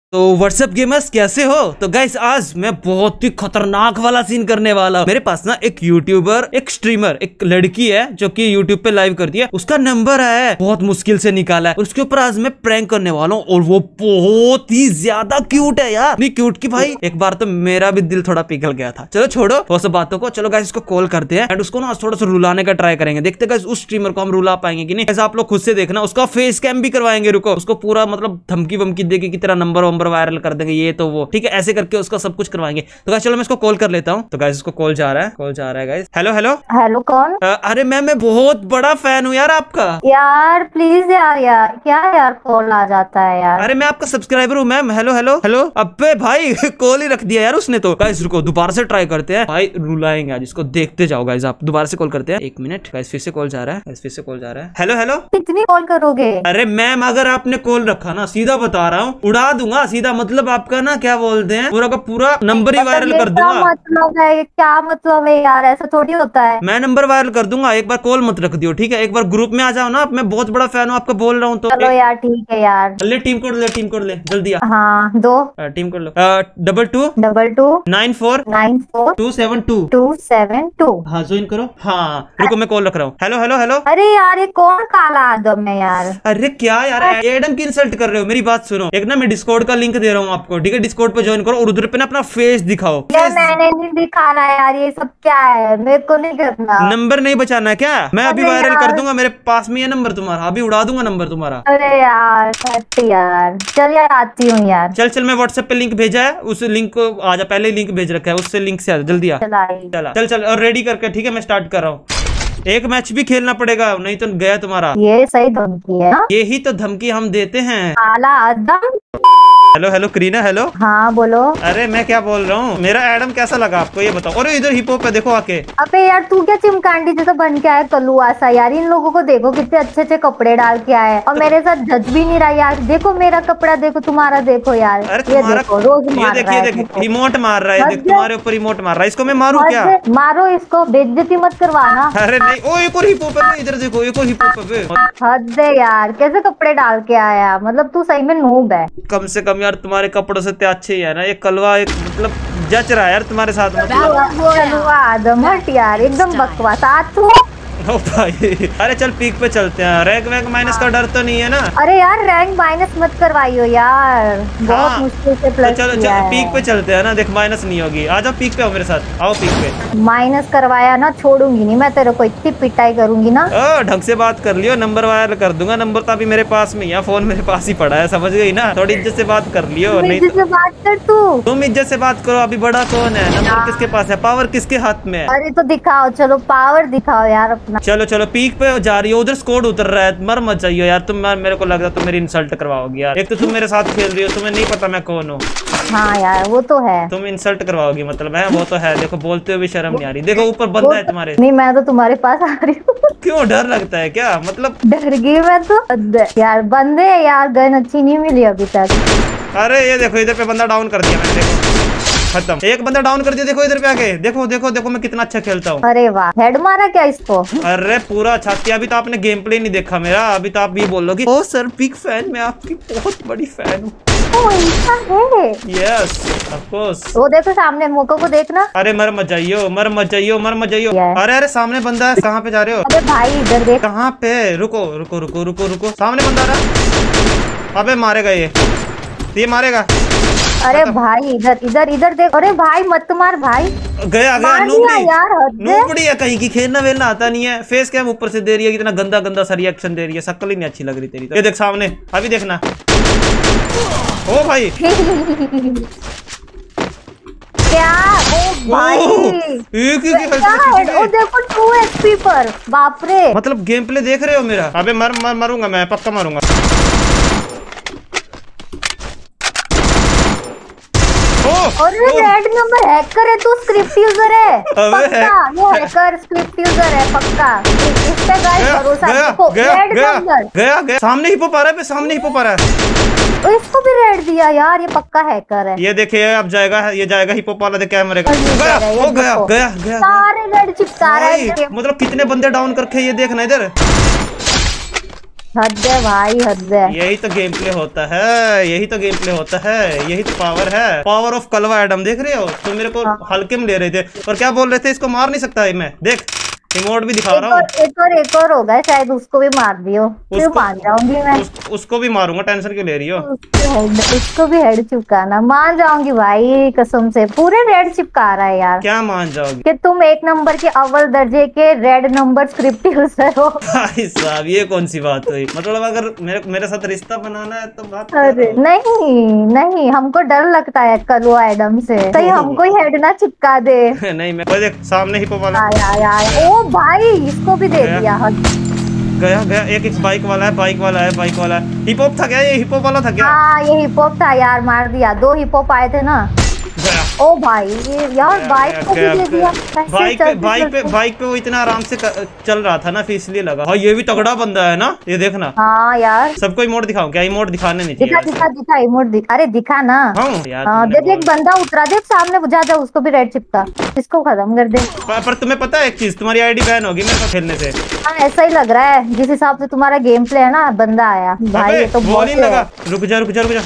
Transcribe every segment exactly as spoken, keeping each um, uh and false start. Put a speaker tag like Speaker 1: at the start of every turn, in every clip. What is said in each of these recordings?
Speaker 1: तो WhatsApp gamers कैसे हो। तो गाइस आज मैं बहुत ही खतरनाक वाला सीन करने वाला हूँ। मेरे पास ना एक यूट्यूबर एक स्ट्रीमर एक लड़की है जो कि यूट्यूब पे लाइव करती है, उसका नंबर है बहुत मुश्किल से निकाला है, उसके ऊपर आज मैं प्रैंक करने वाला हूँ और वो बहुत ही ज्यादा क्यूट है यार, नहीं क्यूट की भाई एक बार तो मेरा भी दिल थोड़ा पिघल गया था। चलो छोड़ो वो सब बातों को, चलो गाइस इसको कॉल करते हैं एंड उसको ना थोड़ा सा रुलाने का ट्राई करेंगे, देखते गाइस उस स्ट्रीमर को हम रुला पाएंगे कि नहीं। ऐसा आप लोग खुद से देखना, उसका फेस कैम भी करवाएंगे, रुको उसको पूरा मतलब धमकी वमकी देके की तरह नंबर वंबर वायरल कर देंगे ये तो वो, ठीक है ऐसे करके उसका सब कुछ करवाएंगे। तो गाइस चलो मैं इसको कॉल कर लेता हूँ। तो गाइस इसको कॉल जा रहा है, कॉल जा रहा है गाइस। हेलो हेलो
Speaker 2: हेलो कौन?
Speaker 1: अ, अरे मैम मैं बहुत बड़ा फैन हूँ यार आपका।
Speaker 2: यार प्लीज यार यार क्या यार कॉल आ जाता है यार।
Speaker 1: अरे मैं आपका सब्सक्राइबर हूँ मैम। हेलो हेलो हेलो अबे भाई कॉल ही रख दिया यार उसने तो। गाइस रुको दोबारा से ट्राई करते हैं भाई, रुलाएंगे आज इसको, देखते जाओ गाइस आप। दोबारा से कॉल करते हैं, एक मिनट गाइस फिर से कॉल जा रहा है, गाइस फिर से कॉल जा रहा है। हेलो हेलो
Speaker 2: कितनी कॉल करोगे?
Speaker 1: अरे मैम अगर आपने कॉल रखा ना सीधा बता रहा हूँ उड़ा दूंगा सीधा, मतलब आपका ना क्या बोलते हैं पूरा का पूरा नंबर ही वायरल कर दूंगा।
Speaker 2: क्या मतलब है, क्या मतलब है यार, ऐसा थोड़ी होता है।
Speaker 1: मैं नंबर वायरल कर दूंगा, एक बार कॉल मत रख दियो ठीक है, एक बार ग्रुप में आ जाओ ना, मैं बहुत बड़ा फैन हूँ आपका बोल रहा हूँ। तो
Speaker 2: चलो यार ठीक है यार,
Speaker 1: ले टीम कोड ले, टीम कोड ले जल्दी आ।
Speaker 2: हाँ दो
Speaker 1: टीम कोड लो, double two
Speaker 2: double two
Speaker 1: nine four
Speaker 2: nine four
Speaker 1: two seven two
Speaker 2: two seven two.
Speaker 1: हाँ ज्वाइन करो। हाँ रुको मैं कॉल रख रहा हूँ। हेलो हेलो हेलो
Speaker 2: अरे यार ये कौन काला आदम है यार।
Speaker 1: अरे क्या यार एडम की इंसल्ट कर रहे हो, मेरी बात सुनो। एक ना मैं डिस्कॉर्ड का लिंक दे रहा हूँ आपको, ठीक है डिस्कॉर्ड पे ज्वाइन करो और उधर पे ना अपना फेस दिखाओ।
Speaker 2: यार मैंने नहीं दिखाना यार, ये सब क्या है, मेरे को नहीं करना।
Speaker 1: नंबर नहीं बचाना है क्या? मैं अभी
Speaker 2: अरे
Speaker 1: वायरल कर
Speaker 2: यार।
Speaker 1: दूंगा, मेरे पास में ये नंबर तुम्हारा, अभी उड़ा दूंगा नंबर तुम्हारा।
Speaker 2: अरे यार सच यार, चल यार आती हूँ यार।
Speaker 1: चल चल मैं व्हाट्सएप पे लिंक भेजा है, उस लिंक को आजा, पहले लिंक भेज रखा है उससे लिंक से आ जल्दी आ।
Speaker 2: चलाई
Speaker 1: चला चल चल और रेडी करके, ठीक है मैं स्टार्ट कर रहा हूँ। एक मैच भी खेलना पड़ेगा नहीं तो गया तुम्हारा।
Speaker 2: ये सही धमकी है ना?
Speaker 1: यही तो धमकी हम देते हैं।
Speaker 2: काला आदम।
Speaker 1: Hello hello Kareena hello.
Speaker 2: हाँ बोलो।
Speaker 1: अरे मैं क्या बोल रहा हूँ, मेरा एडम कैसा लगा आपको ये बताओ। अरे इधर हिप हॉप है देखो आके।
Speaker 2: अबे यार तू क्या चिमकांडी जैसा बन के आया कल्लुआ सा यार, इन लोगों को देखो कितने अच्छे अच्छे कपड़े डाल के आए और मेरे साथ जज भी नहीं रहा यार। देखो मेरा कपड़ा देखो, तुम्हारा देखो यार।
Speaker 1: अरे
Speaker 2: ये
Speaker 1: तुम्हारा
Speaker 2: देखो रोज
Speaker 1: ये
Speaker 2: मार
Speaker 1: देख
Speaker 2: रहा
Speaker 1: ये
Speaker 2: है।
Speaker 1: देख रिमोट मार रहा है, देख
Speaker 2: हद
Speaker 1: तुम्हारे ऊपर रिमोट मार रहा है। इसको मैं मारूं क्या?
Speaker 2: हद, मारो इसको, बेइज्जती मत करवाना।
Speaker 1: अरे नहीं ओ एक और हिप हॉप है, इधर देखो एक और हिप हॉप है।
Speaker 2: हद है यार, कैसे कपड़े डाल के आया, मतलब तू सही में नूब है।
Speaker 1: कम से कम यार तुम्हारे कपड़ों से तो अच्छे ही है ना, एक कलवा एक मतलब जच रहा है यार तुम्हारे साथ मतलब।
Speaker 2: कल्लुआ आदम हट यार, एकदम बकवास। आज तू
Speaker 1: ओ भाई अरे चल पीक पे चलते हैं, रैंक वैंक माइनस का डर तो नहीं है ना?
Speaker 2: अरे यार रैंक माइनस मत करवाइयो यार, बहुत
Speaker 1: हाँ,
Speaker 2: मुश्किल से
Speaker 1: तो
Speaker 2: प्लस
Speaker 1: चलो
Speaker 2: किया
Speaker 1: चलो
Speaker 2: है।
Speaker 1: पीक पे चलते हैं ना, देख माइनस नहीं होगी। आ जाओ पीक पे, आओ मेरे साथ आओ पीक पे।
Speaker 2: माइनस करवाया ना छोड़ूंगी नहीं मैं तेरे को, इतनी पिटाई करूंगी ना।
Speaker 1: ओ ढंग से बात कर लियो, नंबर वायरल कर दूंगा। नंबर तो अभी मेरे पास में है, फोन मेरे पास ही पड़ा है, समझ गई ना? थोड़ी इज्जत से बात कर लियो, नहीं
Speaker 2: इज्जत से बात कर तू।
Speaker 1: तुम इज्जत से बात करो। अभी बड़ा कौन है, नंबर किसके पास है, पावर किसके हाथ में है?
Speaker 2: अरे तो दिखाओ, चलो पावर दिखाओ यार अपना।
Speaker 1: चलो चलो पीक पे जा रही हो, उधर स्कोर उतर रहा है, मर मत जाइयो यार तुम। मेरे को लग रहा तुम मेरी इंसल्ट करवाओगी यार, एक तो तुम मेरे साथ खेल रही हो, तुम्हें नहीं पता मैं कौन हूँ।
Speaker 2: हाँ यार वो तो है,
Speaker 1: तुम इंसल्ट करवाओगी मतलब है, वो तो है। देखो बोलते हुए भी शर्म नहीं आ रही, देखो ऊपर बंदा है तुम्हारे।
Speaker 2: नहीं मैं तो तुम्हारे पास आ रही हूँ।
Speaker 1: क्यों डर लगता है क्या मतलब?
Speaker 2: डर गई मैं तो। हद है यार, बंदे यार गन अच्छी नहीं मिली अभी तक।
Speaker 1: अरे ये देखो इधर पे बंदा डाउन कर दिया मैंने, देखो खत्म, एक बंदा डाउन कर दिया। देखो इधर पे आके देखो देखो देखो मैं कितना अच्छा खेलता हूँ।
Speaker 2: अरे वाह, हेड मारा क्या इसको?
Speaker 1: अरे पूरा छाती। अभी तो आपने गेम प्ले नहीं देखा मेरा, अभी तो आप भी बोलोगे ओ सर बिग फैन, मैं आपकी बहुत बड़ी फैन हूँ।
Speaker 2: ओ ऐसा है?
Speaker 1: Yes of course.
Speaker 2: वो देखो सामने, मौके को देखना।
Speaker 1: अरे मर मत जाइयो, मर मत जाइयो, मर मत जाइयो।
Speaker 2: क्या है?
Speaker 1: अरे अरे सामने बंदा है, कहाँ पे जा रहे हो?
Speaker 2: अबे भाई इधर देख।
Speaker 1: कहाँ पे? रुको रुको रुको रुको रुको, सामने बंदा आ रहा। अबे मारेगा ये, ये मारेगा।
Speaker 2: अरे भाई इधर इधर इधर देख। अरे भाई मत मार भाई।
Speaker 1: गया गया
Speaker 2: मार दिया
Speaker 1: नूबड़ी
Speaker 2: यार, हद है।
Speaker 1: नूबड़ी है कहीं की, खेलना वेलना आता नहीं है। फेस कैम ऊपर से दे रही है, कितना गंदा गंदा सा रिएक्शन दे रही है, शक्ल ही नहीं अच्छी लग रही तेरी तो। ये देख सामने, अभी देखना। ओ भाई
Speaker 2: क्या? ओ भाई
Speaker 1: एक ही की
Speaker 2: क्या है? ओ देखो टू एचपी पर, बाप रे।
Speaker 1: मतलब गेम प्ले देख रहे हो मेरा? अबे मर मर मरूंगा मैं, पक्का मारूंगा।
Speaker 2: अरे रेड नंबर हैकर है तू, स्क्रिप्ट यूजर है
Speaker 1: अबे
Speaker 2: पक्का। ये हैकर स्क्रिप्ट यूजर है पक्का, इस पे गाइस भरोसा देखो। रेड नंबर
Speaker 1: गया गया, सामने हिपो पा रहा है, सामने हिपो पा रहा है।
Speaker 2: तो इसको भी रेड दिया यार, ये पक्का हैकर है।
Speaker 1: ये देखिए अब जाएगा, ये जाएगा हिपो वाला, देख कैमरे का गया, ओ गया गया गया।
Speaker 2: सारे रेड चिपका रहा है।
Speaker 1: मतलब कितने बंदे डाउन करके, ये देखना इधर।
Speaker 2: हद है भाई, हद है।
Speaker 1: यही तो गेम प्ले होता है, यही तो गेम प्ले होता है, यही तो पावर है, पावर ऑफ कलवा एडम। देख रहे हो तुम मेरे को हल्के में ले रहे थे और क्या बोल रहे थे, इसको मार नहीं सकता है मैं, देख रिमोट भी दिखा रहा हूँ।
Speaker 2: एक और एक और होगा शायद, उसको भी मार दियो, फिर मान जाऊंगी मैं।
Speaker 1: उस, उसको भी मारूंगा, टेंशन क्यों ले रही हो?
Speaker 2: उसको हेड, उसको भी हेड चिपकाना, मान जाऊंगी भाई कसम से, पूरे रेड चिपका रहा है यार।
Speaker 1: क्या मान जाओगी?
Speaker 2: कि तुम एक नंबर के अव्वल दर्जे के रेड नंबर स्क्रिप्ट यूजर हो।
Speaker 1: भाई साहब ये कौन सी बात हुई? मतलब अगर मेरे मेरे साथ रिश्ता बनाना है तो बात
Speaker 2: अरे नहीं नहीं, हमको डर लगता है कलवा एडम से, कहीं हमको ही हेड ना चिपका दे।
Speaker 1: नहीं मैं देख सामने हिपो वाला।
Speaker 2: यार यार ओ भाई, इसको भी दे दिया।
Speaker 1: गया गया एक एक बाइक वाला है, बाइक वाला है, बाइक वाला है। हिप हॉप था क्या? ये हिप हॉप वाला था क्या?
Speaker 2: हाँ ये हिप हॉप था यार, मार दिया। दो हिप हॉप आए थे ना। ओ भाई यार बाइक को भी दे दिया।
Speaker 1: बाइक पे बाइक पे बाइक पे वो इतना आराम से चल रहा था ना, फिर इसलिए लगा। हाँ ये भी तगड़ा बंदा है ना, ये देखना।
Speaker 2: हाँ यार
Speaker 1: सबको इमोट दिखाऊं क्या? इमोट दिखाने नहीं चाहिए।
Speaker 2: दिखा दिखा दिखा इमोट दिखा। अरे दिखा ना।
Speaker 1: हाँ यार
Speaker 2: हाँ देख, एक बंदा उतरा, देख सामने, जा जा उसको भी रेड चिपका, इसको खत्म कर दे।
Speaker 1: पर तुम्हें पता है एक चीज, तुम्हारी आईडी बैन होगी मेरे साथ खेलने से।
Speaker 2: हाँ ऐसा ही लग रहा है, जिस हिसाब से तुम्हारा गेम प्ले है ना। बंदा आया भाई, ये तो बहुत
Speaker 1: लगा। रुक जा रुक जा रुक जा,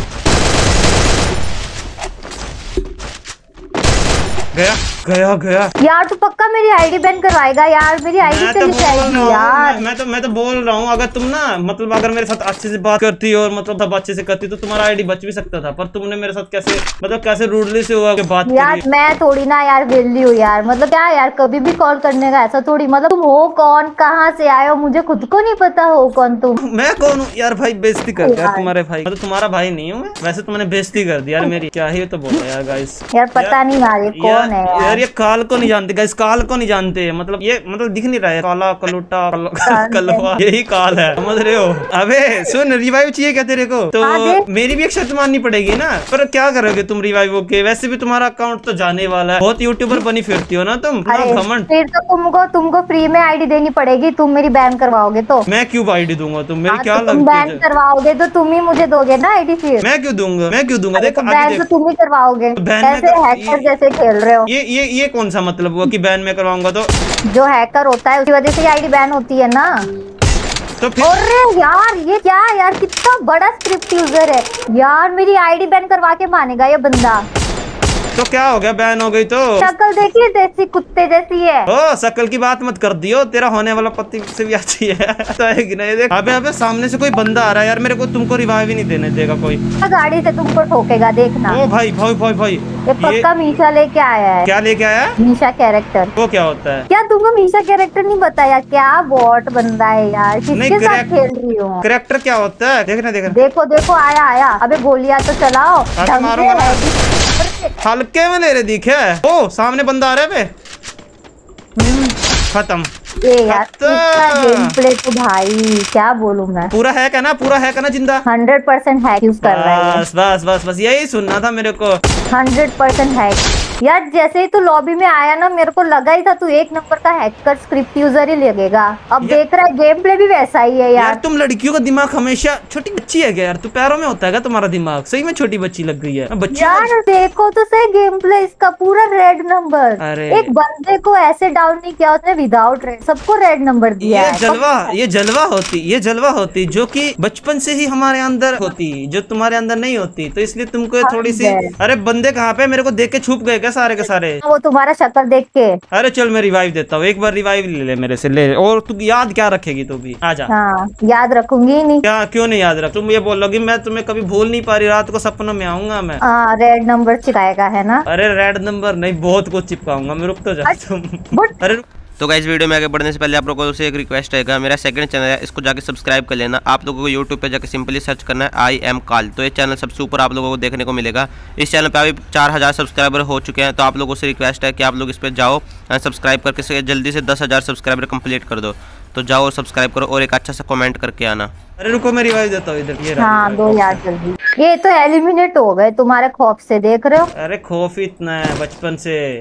Speaker 1: गया गया गया।
Speaker 2: यार तू पक्का मेरी आईडी बैन करवाएगा यार, मेरी आईडी चली जाएगी यार।
Speaker 1: मैं तो मैं तो बोल रहा हूँ, अगर तुम ना मतलब अगर मेरे साथ अच्छे से बात करती और मतलब सब अच्छे से करती तो तुम्हारा आईडी बच भी सकता था। पर तुमने मेरे साथ कैसे मतलब कैसे रूडली से हुआ कि बात
Speaker 2: यार
Speaker 1: करी।
Speaker 2: मैं थोड़ी ना यार वेली हूँ यार, मतलब क्या यार कभी भी कॉल करने का ऐसा थोड़ी। मतलब तुम हो कौन, कहाँ से आए हो, मुझे खुद को नहीं पता हो कौन तुम।
Speaker 1: मैं कौन हूँ यार? भाई बेइज्जती कर दिया तुम्हारे भाई, मतलब तुम्हारा भाई नहीं हूँ वैसे, तुमने बेइज्जती कर दी यार मेरी। क्या ही तो बोला यार गाइस।
Speaker 2: यार पता नहीं यार ये कौन है
Speaker 1: यार, ये काल को नहीं जानते गाइस, काल को नहीं जानते। मतलब ये मतलब दिख नहीं रहा है, काला कलूटा कलवा, यही काल है, समझ रहे हो? अबे सुन, रिवाइव चाहिए क्या तेरे को? तो मेरी भी एक शर्त माननी पड़ेगी ना। पर क्या करोगे तुम रिवाइव होके? वैसे भी तुम्हारा अकाउंट तो जाने वाला है, बहुत यूट्यूबर बनी फिरती हो ना तुम, ना घमंड।
Speaker 2: फिर तो तुमको तुमको फ्री में आईडी देनी पड़ेगी, तुम मेरी बैन करवाओगे तो।
Speaker 1: मैं क्यों आईडी दूंगा? तुम मेरी क्या
Speaker 2: लगती है? बैन करवाओगे तो तुम ही मुझे दोगे ना आईडी। फिर
Speaker 1: मैं क्यों दूंगा? मैं क्यों दूंगा? देख
Speaker 2: बैन तो तुम ही करवाओगे, ऐसे हैकर जैसे खेल रहे हो।
Speaker 1: ये ये ये कौन सा मतलब हुआ कि बैन में करवाऊंगा? तो
Speaker 2: जो हैकर होता है उसकी वजह से आईडी बैन होती है ना।
Speaker 1: तो फिर
Speaker 2: अरे यार ये क्या यार, कितना बड़ा स्क्रिप्ट यूजर है यार, मेरी आईडी बैन करवा के मानेगा ये बंदा।
Speaker 1: तो क्या हो गया? बैन हो गई तो
Speaker 2: शक्ल देखिए जैसी कुत्ते जैसी है।
Speaker 1: ओ शक्ल की बात मत कर दियो, तेरा होने वाला पति से भी अच्छी है तो है कि नहीं? देख अबे अबे सामने से कोई बंदा आ रहा है यार, मेरे को तुमको रिवाइव ही नहीं देने देगा कोई।
Speaker 2: गाड़ी से तुमको ठोकेगा देखना।
Speaker 1: ओ भाई भाई भाई भाई
Speaker 2: ये पक्का मीशा लेके आया है।
Speaker 1: क्या लेके आया?
Speaker 2: Misha character.
Speaker 1: वो क्या होता है?
Speaker 2: क्या तुमको मीशा कैरेक्टर नहीं बताया? क्या बॉट बंदा है यार, किसके साथ खेल रही हो?
Speaker 1: कैरेक्टर क्या होता है? देखना देखना।
Speaker 2: देखो देखो आया आया। अबे गोलियां तो चलाओ,
Speaker 1: हल्के में ले रहे दिखे। ओ सामने बंदा आ रहा है। खत्म।
Speaker 2: ये यार गेम प्ले तो भाई क्या बोलूं मैं।
Speaker 1: पूरा है क्या ना? पूरा है क्या ना? जिंदा
Speaker 2: हंड्रेड परसेंट हैक यूज कर रहा है।
Speaker 1: बस बस बस बस यही सुनना था मेरे को।
Speaker 2: हंड्रेड परसेंट हैक यार, जैसे ही तू लॉबी में आया ना मेरे को लगा ही था तू एक नंबर का हैकर स्क्रिप्ट यूजर ही लगेगा। अब देख रहा है गेम प्ले भी वैसा ही है यार।
Speaker 1: यार तुम लड़कियों का दिमाग हमेशा छोटी बच्ची है क्या यार? तू पैरों में होता है क्या तुम्हारा दिमाग? सही में छोटी बच्ची लग गई है बच्ची
Speaker 2: यार। देखो तो सही गेम प्ले इसका, पूरा रेड नंबर। एक बंदे को ऐसे डाउन नहीं किया उसने विदाउट रेड, सबको रेड नंबर दिया।
Speaker 1: ये जलवा ये जलवा होती ये जलवा होती जो कि बचपन से ही हमारे अंदर होती, जो तुम्हारे अंदर नहीं होती। तो इसलिए तुमको थोड़ी सी। अरे बंदे कहाँ पे? मेरे को देख के छुप गए क्या सारे के सारे?
Speaker 2: वो तुम्हारा शक्ल देख के।
Speaker 1: अरे चल मैं रिवाइव देता हूँ, एक बार रिवाइव ले ले मेरे से, ले। और तू याद क्या रखेगी? तू भी आजा।
Speaker 2: हाँ याद रखूंगी नहीं।
Speaker 1: क्या क्यों नहीं याद रख? तुम ये बोलोगी मैं तुम्हें कभी भूल नहीं पा रही, रात को सपनों में आऊंगा मैं।
Speaker 2: हाँ रेड नंबर चिपकाएगा है ना?
Speaker 1: अरे रेड नंबर नहीं, बहुत कुछ चिपकाऊंगा मैं, रुक तो जा तुम। अरे
Speaker 3: तो गाइस वीडियो में आगे बढ़ने से पहले आप लोगों से एक रिक्वेस्ट रहेगा, मेरा सेकंड चैनल है इसको जाके सब्सक्राइब कर लेना। आप लोगों को यूट्यूब पे जाके सिंपली सर्च करना है आई एम काल, तो ये चैनल सबसे ऊपर आप लोगों को देखने को मिलेगा। इस चैनल पे अभी चार हज़ार सब्सक्राइबर हो चुके हैं, तो आप लोगों से रिक्वेस्ट है कि आप लोग इस पर जाओ, सब्सक्राइब करके जल्दी से दस हज़ार सब्सक्राइबर कंप्लीट कर दो। तो जाओ और सब्सक्राइब करो और एक अच्छा सा कमेंट करके आना।
Speaker 1: अरे रुको मैं रिवाइव देता हूँ इधर। ये
Speaker 2: हाँ दो यार जल्दी। ये तो एलिमिनेट हो गए तुम्हारे खौफ से, देख रहे हो?
Speaker 1: अरे खौफ इतना है बचपन से।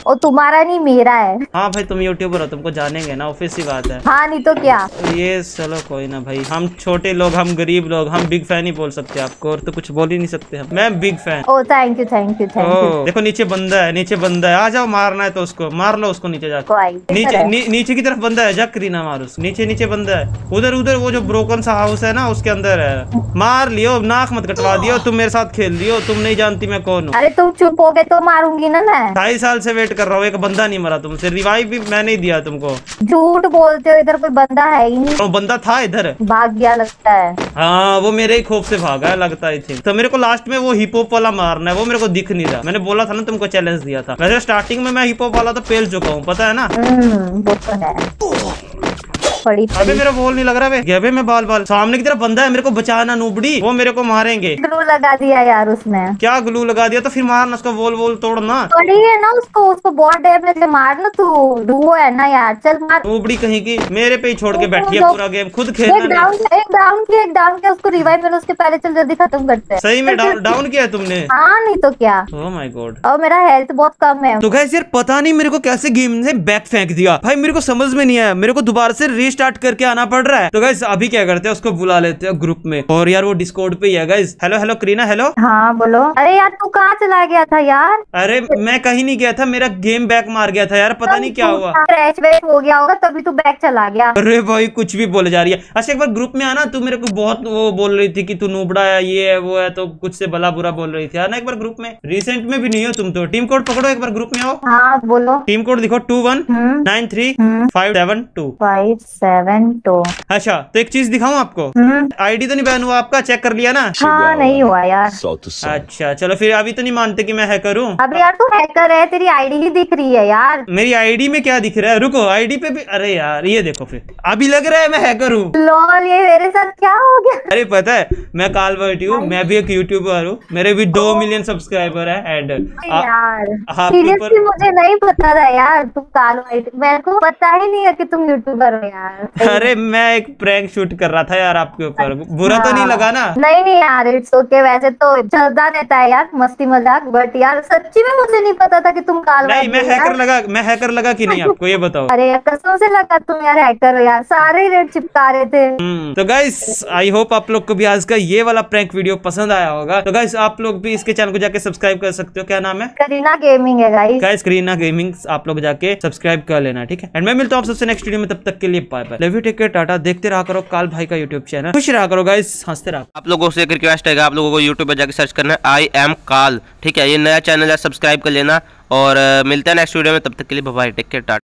Speaker 2: और तुम्हारा नहीं मेरा है।
Speaker 1: हाँ भाई तुम यूट्यूबर हो, तुमको जानेंगे ना, ऑफिस की बात है।
Speaker 2: हाँ नहीं तो क्या।
Speaker 1: ये चलो कोई ना भाई, हम छोटे लोग, हम गरीब लोग, हम बिग फैन ही बोल सकते हैं आपको, और तो कुछ बोल ही नहीं सकते हम। मैं big fan.
Speaker 2: Oh thank you thank you thank you.
Speaker 1: देखो नीचे बंदा है, नीचे बंदा है, आ जाओ, मारना है तो उसको मार लो, उसको नीचे जाकर। नीचे नी, नीचे की तरफ बंदा है, जा करीना मार उस नीचे नीचे बंदा है, उधर उधर वो जो ब्रोकन सा हाउस है ना उसके अंदर है। मार लियो, नाक मत कटवा दियो, तुम मेरे साथ खेल लियो, तुम नहीं जानती मैं कौन हूँ।
Speaker 2: अरे तुम चुप हो गए तो मारूंगी ना मैं।
Speaker 1: ढाई साल से वेट कर रहा हूँ, एक बंदा नहीं मरा तुमसे, रिवाइव भी मैंने ही दिया तुमको।
Speaker 2: झूठ बोलते हो, इधर कोई बंदा है ही नहीं।
Speaker 1: वो बंदा था इधर,
Speaker 2: भाग गया लगता है।
Speaker 1: हाँ वो मेरे ही खौफ से भागा है लगता है। तो मेरे को लास्ट में वो हिप हॉप वाला मारना है, वो मेरे को दिख नहीं रहा। मैंने बोला था ना तुमको, चैलेंज दिया था। वैसे स्टार्टिंग में मैं हिप हॉप वाला तो पेल चुका हूँ, पता है ना।
Speaker 2: हम्म वो तो है। पड़ी पड़ी।
Speaker 1: अबे मेरा बोल नहीं लग रहा है, अबे मैं बाल बाल सामने की तरफ बंदा है, मेरे को बचाना नूबड़ी, वो मेरे को मारेंगे।
Speaker 2: ग्लू लगा दिया यार उसने।
Speaker 1: क्या ग्लू लगा दिया? तो फिर मारना उसको, बोल बोल तोड़ना।
Speaker 2: पड़ी है ना उसको, उसको बहुत डैमेज है, मार ना तू। डुओ है ना यार, चल मार।
Speaker 1: नूबड़ी कहीं की, मेरे पे ही छोड़ के बैठी है पूरा गेम, खुद
Speaker 2: एक
Speaker 1: खेलना
Speaker 2: डाउन एक डाउन किया एक डाउन किया उसको रिवाइव मिलो, उसके पहले चल जल्दी खत्म करते हैं।
Speaker 1: सही में डाउन डाउन किया है तुमने?
Speaker 2: हाँ नहीं तो क्या।
Speaker 1: Oh my God.
Speaker 2: और मेरा हेल्थ बहुत कम है।
Speaker 1: तो गाइस यार पता नहीं मेरे को कैसे गेम ने बैक फेंक दिया भाई, मेरे को समझ में नहीं आया, मेरे को दोबारा से रीस्टार्ट करके आना पड़ रहा है। तो गाइस अभी क्या करते हैं, उसको बुला लेते हैं ग्रुप में, और यार वो डिस्कॉर्ड पे ही है guys. Hello hello Kareena, hello.
Speaker 2: हाँ बोलो। अरे यार तू कहाँ चला गया था यार?
Speaker 1: अरे मैं कहीं नहीं गया था, मेरा गेम बैक मार गया था यार, पता नहीं क्या हुआ।
Speaker 2: क्रैश वैश हो गया होगा तभी तू बैक चला गया।
Speaker 1: अरे भाई कुछ भी बोले जा रही है। अच्छा एक बार ग्रुप में आना, तू मेरे को बहुत वो बोल रही थी कि तू नूबड़ा है, ये है वो है, तो कुछ से भला बुरा बोल रही थी। आना एक बार ग्रुप में, रिसेंट में भी नहीं हो तुम तो। टीम कोड पकड़ो, एक बार ग्रुप में आओ।
Speaker 2: हाँ बोलो।
Speaker 1: टीम कोड दिखो, two one nine three five seven two
Speaker 2: five seven two.
Speaker 1: अच्छा तो एक चीज दिखाऊं आपको, आईडी तो नहीं बैन हुआ आपका, चेक कर लिया ना?
Speaker 2: हाँ नहीं हुआ यार।
Speaker 1: अच्छा चलो फिर, अभी तो नहीं मानते कि मैं हैकर हूँ?
Speaker 2: अबे यार तू हैकर है, तेरी आईडी ही दिख रही है यार।
Speaker 1: मेरी आईडी में क्या दिख रहा है? रुको आईडी पे भी, अरे यार ये देखो, फिर अभी लग रहा है मैं हैकर हूँ।
Speaker 2: लॉल ये मेरे साथ क्या हो गया?
Speaker 1: अरे पता है मैं कालवर्टी हूँ, मैं भी एक यूट्यूबर हूँ, मेरे भी दो मिलियन सब्सक्राइबर है। एंड
Speaker 2: यार
Speaker 1: आपके
Speaker 2: सीरियसली मुझे नहीं पता था यार तुम कालवर्टी, मेरे को पता ही नहीं है कि तुम यूट्यूबर हो यार।
Speaker 1: अरे मैं एक प्रैंक शूट कर रहा था यार आपके ऊपर, बुरा तो नहीं लगा ना?
Speaker 2: नहीं नहीं यार इट्स ओके, वैसे तो चलता रहता है यार मस्ती मजाक, बट यार सच्ची में मुझे नहीं पता था कि तुम कालवर्टी।
Speaker 1: नहीं मैं हैकर लगा, मैं हैकर लगा कि नहीं आपको ये बताओ?
Speaker 2: अरे यार कसम से लगा तुम यार हैकर हो यार, सारे रेट चिपका रहे थे।
Speaker 1: तो गाइस आई होप आप लोग को भी आज का ये वाला प्रैंक वीडियो पसंद आया होगा। तो गाइस आप लोग भी इसके चैनल को जाके सब्सक्राइब कर सकते हो, क्या नाम है?
Speaker 2: करीना गेमिंग है गाइस।
Speaker 1: गाइस करीना गेमिंग आप लोग जाके सब्सक्राइब कर लेना, ठीक है? एंड मैं मिलता हूँ आप सबसे नेक्स्ट वीडियो में, तब तक के लिए bye bye, love you, take care, tata. देखते रहा करो काल भाई का यूट्यूब चैनल, खुश रहा करो गाइस, हंसते रहा।
Speaker 3: आप लोगों से एक रिक्वेस्ट है, आप लोगों को यूट्यूब पर जाके सर्च करना है आई एम काल, ठीक है? ये नया चैनल है, सब्सक्राइब कर लेना, और मिलता है नेक्स्ट वीडियो में, तब तक के लिए bye bye, take care, Tata.